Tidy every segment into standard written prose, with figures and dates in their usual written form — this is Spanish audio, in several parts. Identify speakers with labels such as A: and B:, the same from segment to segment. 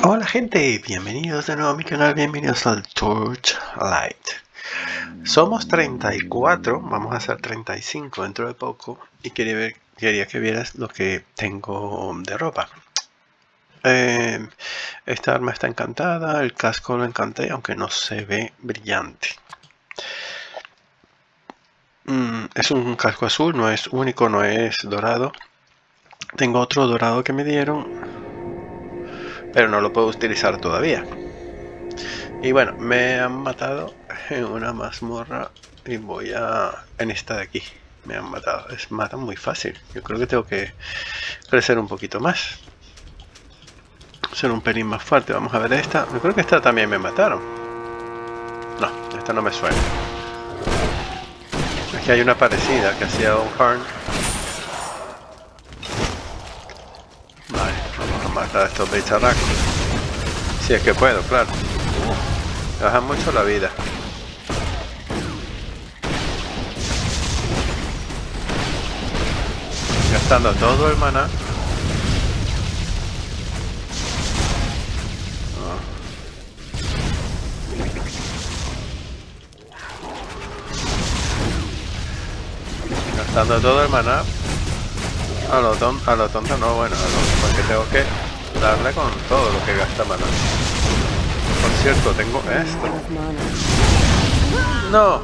A: Hola gente, bienvenidos de nuevo a mi canal, bienvenidos al Torchlight. Somos 34, vamos a hacer 35 dentro de poco y quería que vieras lo que tengo de ropa. Esta arma está encantada, el casco lo encanté, aunque no se ve brillante. Es un casco azul, no es único, no es dorado. Tengo otro dorado que me dieron, pero no lo puedo utilizar todavía. Y bueno, me han matado en una mazmorra y voy a... en esta de aquí. Me han matado. Matan muy fácil. Yo creo que tengo que crecer un poquito más. Ser un pelín más fuerte. Vamos a ver esta. Yo creo que esta también me mataron. No, esta no me suena. Aquí hay una parecida que hacía un Horn. Vale, vamos a matar a estos bicharracos. Si es que puedo, claro. Bajan mucho la vida. Gastando todo el maná. Gastando todo el maná. A lo tonto no, bueno, porque tengo que darle con todo lo que gasta maná. Por cierto, tengo esto. No.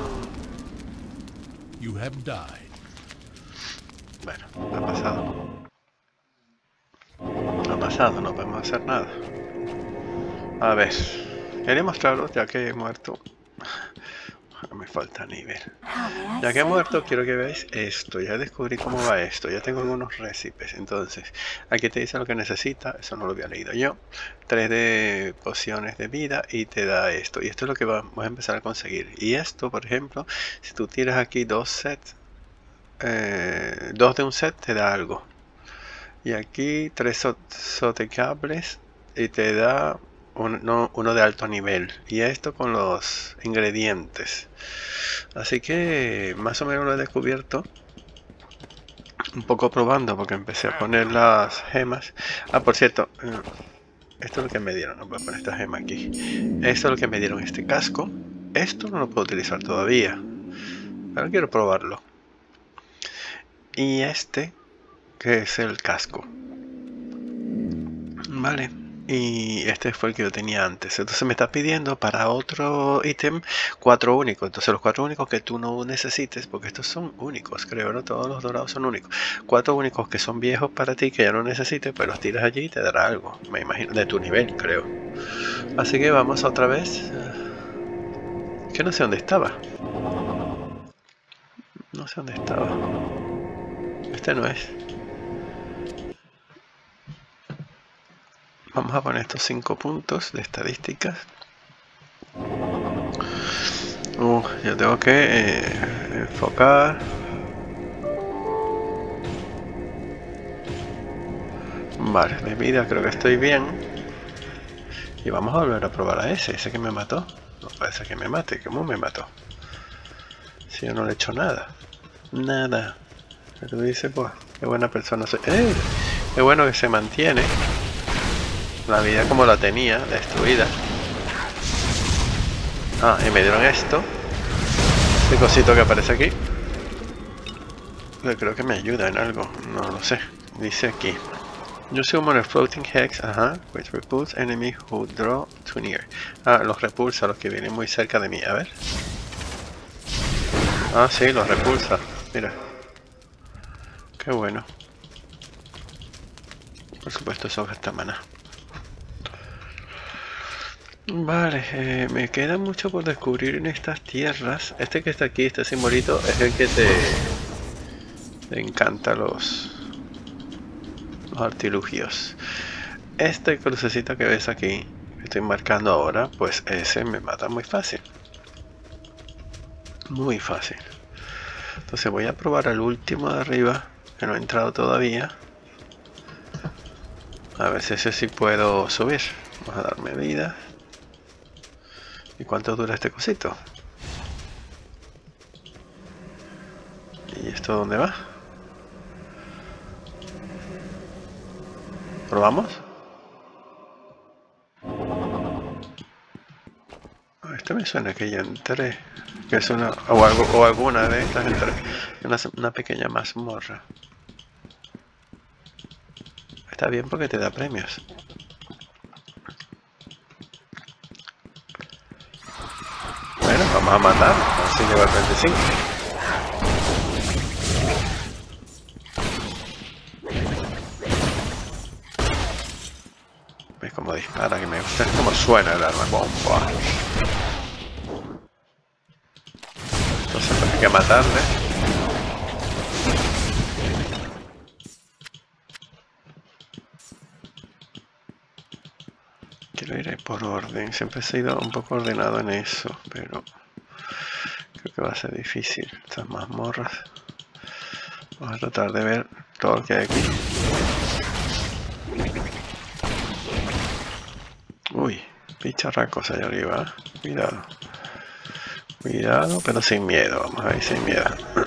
A: Bueno, ha pasado. Ha pasado, no podemos hacer nada. A ver, quería mostraros ya que he muerto. Me falta nivel. Ya que he muerto, quiero que veáis esto. Ya descubrí cómo va esto. Ya tengo algunos récipes. Entonces, aquí te dice lo que necesita. Eso no lo había leído yo. 3 de pociones de vida y te da esto. Y esto es lo que vamos a empezar a conseguir. Y esto, por ejemplo, si tú tiras aquí 2 sets, 2 de un set te da algo. Y aquí 3 sotecables y te da uno de alto nivel. Y esto con los ingredientes. Así que más o menos lo he descubierto. Un poco probando porque empecé a poner las gemas. Ah, por cierto, esto es lo que me dieron. No voy a poner esta gema aquí. Esto es lo que me dieron, este casco. Esto no lo puedo utilizar todavía, pero quiero probarlo. Y este, que es el casco. Vale. Y este fue el que yo tenía antes. Entonces me está pidiendo para otro ítem 4 únicos. Entonces los 4 únicos que tú no necesites, porque estos son únicos, creo, ¿no? Todos los dorados son únicos. 4 únicos que son viejos para ti, que ya no necesites, pues los tiras allí y te dará algo. Me imagino, de tu nivel, creo. Así que vamos otra vez. Que no sé dónde estaba. No sé dónde estaba. Este no es. Vamos a poner estos 5 puntos de estadísticas. Yo tengo que enfocar. Vale, de vida creo que estoy bien. Y vamos a volver a probar a ese que me mató. No puede ser que me mate. ¿Cómo me mató? Si yo no le he hecho nada. Nada. Pero dice, pues, qué buena persona soy. Qué bueno que se mantiene. La vida como la tenía, destruida. Ah, y me dieron esto. Este cosito que aparece aquí. Yo creo que me ayuda en algo. No lo sé. Dice aquí. You summon a floating hex, which repulse enemy who draw too near. Ah, los repulsa a los que vienen muy cerca de mí. A ver. Ah, sí, los repulsa. Mira. Qué bueno. Por supuesto, eso gasta maná. Vale, me queda mucho por descubrir en estas tierras. Este que está aquí, este simbolito, es el que te encanta los artilugios. Este crucecito que ves aquí, que estoy marcando ahora, pues ese me mata muy fácil. Muy fácil. Entonces voy a probar el último de arriba, que no he entrado todavía. A ver si ese sí puedo subir. Vamos a darme vida. ¿Y cuánto dura este cosito? ¿Y esto dónde va? ¿Probamos? Esto me suena que ya entré. Que es una... o alguna de estas entré. Una pequeña mazmorra. Está bien porque te da premios. Bueno, vamos a matar. Así lleva 35. ¿Ves cómo dispara? Que me gusta cómo suena el arma. Bomba. Entonces hay que matarle. Quiero ir por orden. Siempre he sido un poco ordenado en eso, pero creo que va a ser difícil. Estas mazmorras. Vamos a tratar de ver todo lo que hay aquí. Uy, bicharracos allá arriba. Cuidado. Cuidado, pero sin miedo. Vamos a ir sin miedo.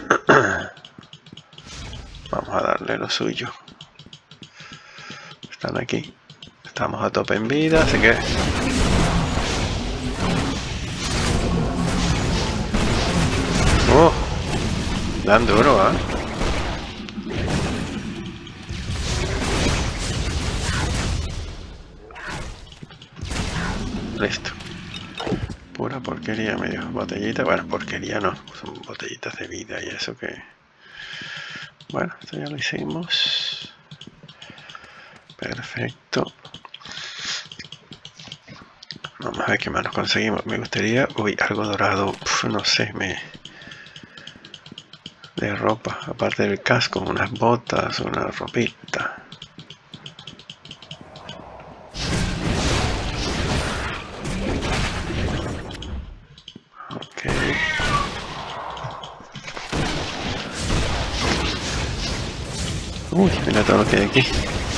A: Vamos a darle lo suyo. Están aquí. Estamos a tope en vida, así que... Dan duro, ¿eh? Listo. Pura porquería, medio botellita. Bueno, porquería no. Son botellitas de vida y eso que... Bueno, esto ya lo hicimos. Perfecto. Vamos a ver qué más nos conseguimos. Me gustaría... Uy, algo dorado. No sé, de ropa. Aparte del casco, unas botas, una ropita. Ok. Uy, mira todo lo que hay aquí.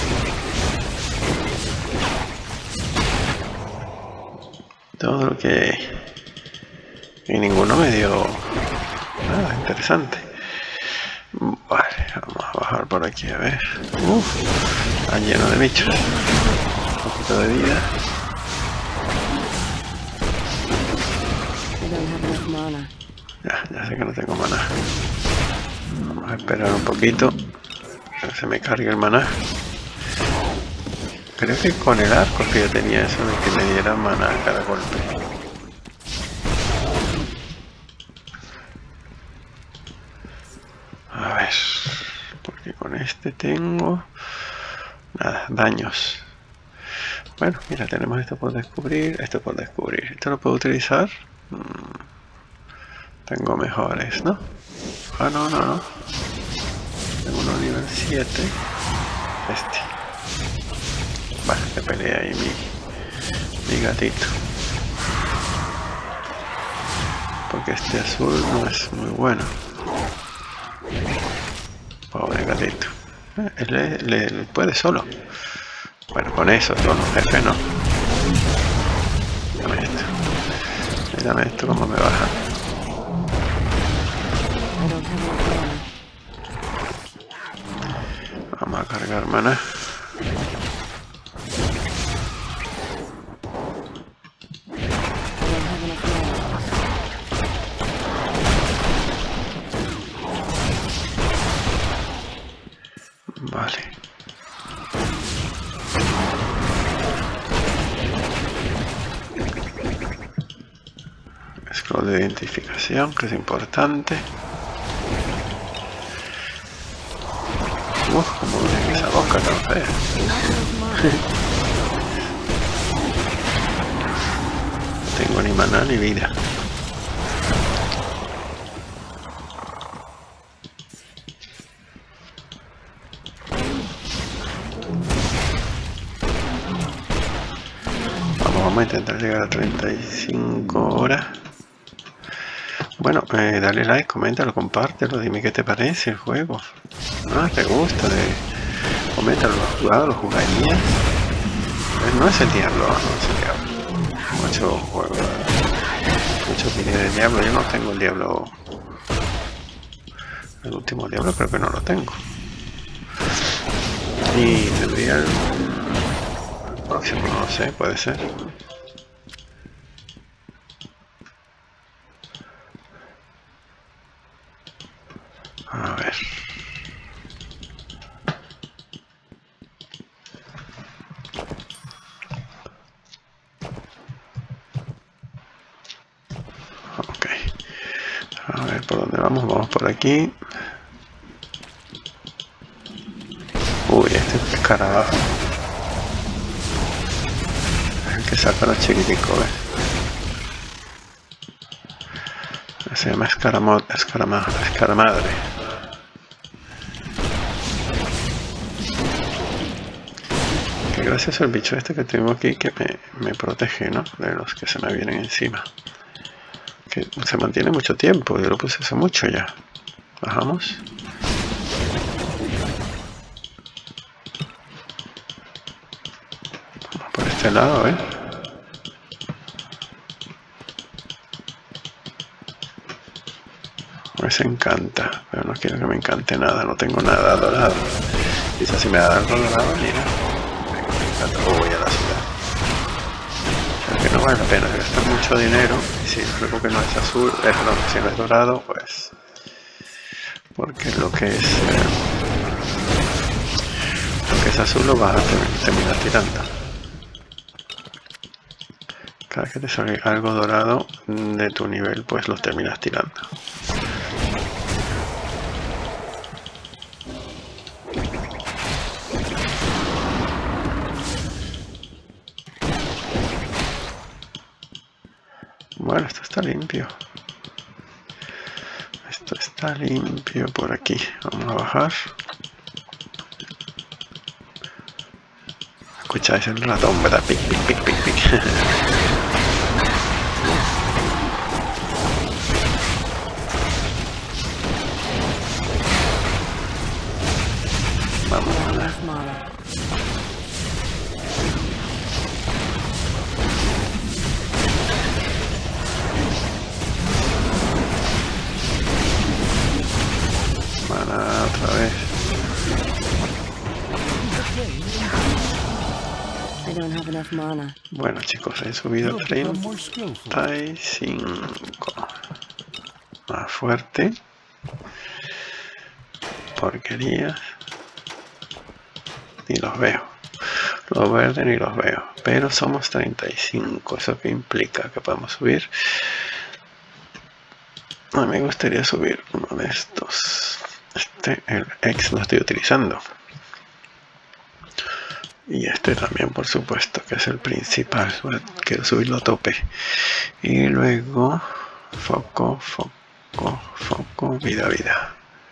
A: Todo lo que hay. Y ninguno me dio nada interesante. Vale, vamos a bajar por aquí a ver. Está lleno de bichos. Un poquito de vida. Ya sé que no tengo maná. Vamos a esperar un poquito. Que se me cargue el maná. Creo que con el arco que yo tenía eso de que me diera maná a cada golpe. A ver, porque con este tengo... Nada, daños. Bueno, mira, tenemos esto por descubrir, esto por descubrir. ¿Esto lo puedo utilizar? Tengo mejores, ¿no? Ah, no. Tengo uno nivel 7. Este. Vale, que pelea ahí mi gatito. Porque este azul no es muy bueno. Pobre gatito. Él puede solo. Bueno, con eso, todos los jefes no. Dame esto. Mírame esto como me baja. Vamos a cargar maná. Vale. Scroll de identificación, que es importante. Como viene esa boca tan fea. No tengo ni maná ni vida. Vamos a intentar llegar a 35 horas. Bueno, dale like, coméntalo, compártelo, dime qué te parece el juego. ¿Te gusta? Coméntalo, ¿lo has jugado? ¿Lo jugarías? No es el Diablo, no es el Diablo. Mucho juego, mucho vídeo de Diablo. Yo no tengo el Diablo. El último Diablo creo que no lo tengo. Y tendría el próximo, no sé, puede ser. por dónde vamos. Vamos por aquí. Uy, este escarabajo. Es el que saca los chiquiticos, ¿ves? Se llama escaramadre. Qué gracioso el bicho este que tengo aquí que me protege, ¿no? De los que se me vienen encima. Que se mantiene mucho tiempo, yo lo puse hace mucho ya. Bajamos. Vamos por este lado, ¿eh? Me encanta, pero no quiero que me encante nada, no tengo nada dorado. Quizás si me da algo dorado, mira. Me encanta, voy a la ciudad. O sea que no vale la pena gastar mucho dinero. Y si luego que no es azul, perdón, si no es dorado, pues. Porque lo que es azul lo vas a terminar tirando. Cada que te sale algo dorado de tu nivel, pues lo terminas tirando. Bueno, esto está limpio. Esto está limpio por aquí. Vamos a bajar. Escucháis el ratón, ¿verdad? Pic, pic, pic, pic, pic. Vamos a ver. Otra vez. Bueno chicos, he subido 35. Más fuerte. Porquerías. Ni los veo. Los verdes ni los veo. Pero somos 35. ¿Eso qué implica? Que podemos subir. A mí me gustaría subir uno de estos. El X lo estoy utilizando. Y este también, por supuesto, que es el principal. Quiero subirlo a tope. Y luego foco, vida.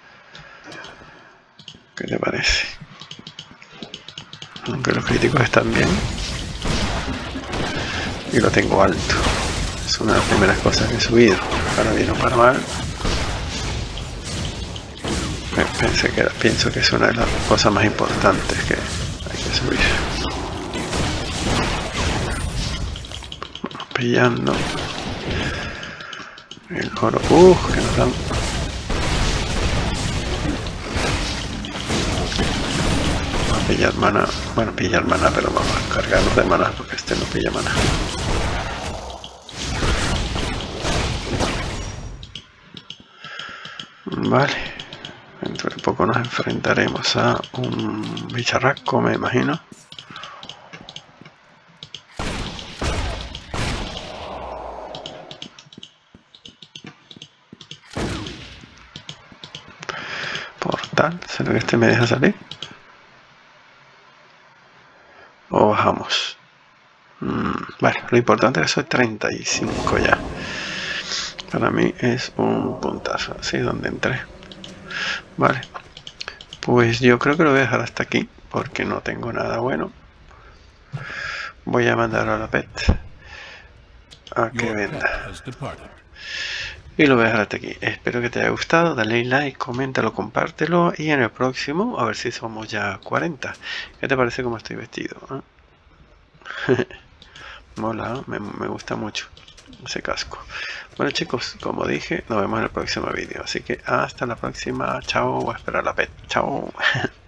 A: ¿Qué te parece? Aunque los críticos están bien. Y lo tengo alto. Es una de las primeras cosas que he subido. Para bien o para mal. Pienso que es una de las cosas más importantes que hay que subir. Vamos pillando el oro. Que nos dan. Vamos a pillar mana. Bueno, pillar mana, pero vamos a cargarnos de mana porque este no pilla mana. Vale. Dentro de poco nos enfrentaremos a un bicharraco, me imagino. Portal, ¿será que este me deja salir? ¿O bajamos? Bueno, lo importante es que soy 35 ya. Para mí es un puntazo, así donde entré. Vale, pues yo creo que lo voy a dejar hasta aquí porque no tengo nada bueno. Voy a mandar a la pet a que venda y lo voy a dejar hasta aquí. Espero que te haya gustado, dale like, coméntalo, compártelo y en el próximo a ver si somos ya 40. ¿Qué te parece cómo estoy vestido? Mola, me gusta mucho ese casco. Bueno chicos, como dije, nos vemos en el próximo vídeo. Así que hasta la próxima. Chao, voy a esperar la pet. Chao.